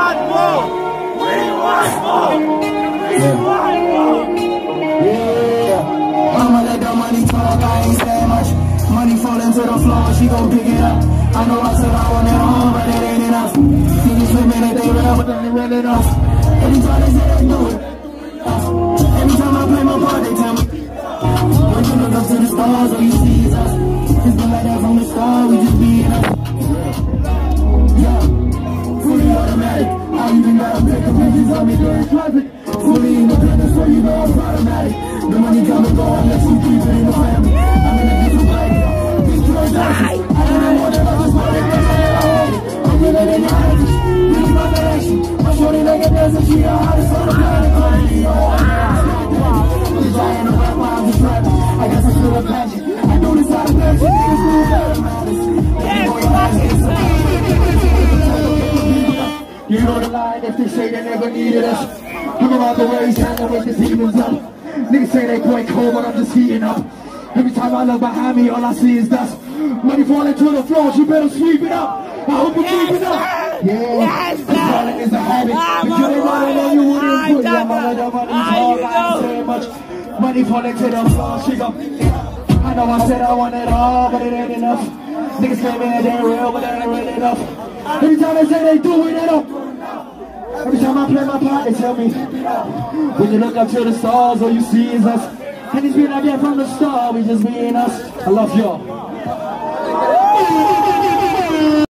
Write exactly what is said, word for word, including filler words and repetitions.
want more. We want more. We want more. Yeah. I'ma let the money talk, I ain't saying much. Money falling to the floor, she gon' pick it up. I know I said I want it all, but it ain't enough. Niggas claiming that they real, but they ain't real enough. Every time they say they do it, every time I play my part, they tell me. When you look up to the stars, all you see is us. It's been like that from the start, we just being us. Yeah, fully automatic. I even gotta pick up pictures of me during traffic. Fully independent, so you know I'm problematic. The money come and go unless you keep it in the family. I'm in a different way. Big transaction. I didn't want it, I just wanted it. I'm gonna let it out. Really my direction. My shorty like a dancer, she the hottest on the planet. Calling me all I'm trying to rap while I'm just rapping. I guess I feel a passion. I know this out of passion. Niggas know that it matters. You know the line if they say they never needed us. I'm around the way, standing with the demons up. Niggas say they quite cold, but I'm just heating up. Every time I look behind me, all I see is dust. Money falling to the floor, you better sweep it up. I hope you keep it up. Yeah, yes, falling is a habit. If you ain't running, then you wouldn't put your mother the money talk. I ain't saying much. Money falling to the floor, she gon' I know I said I want it all, but it ain't enough. Niggas claiming that they're real, but they ain't real enough. Every time they say they do it, they don't. Every time I play my part, they tell me. When you look up to the stars, all you see is us. And it's been like that from the start, we just being us. I love y'all.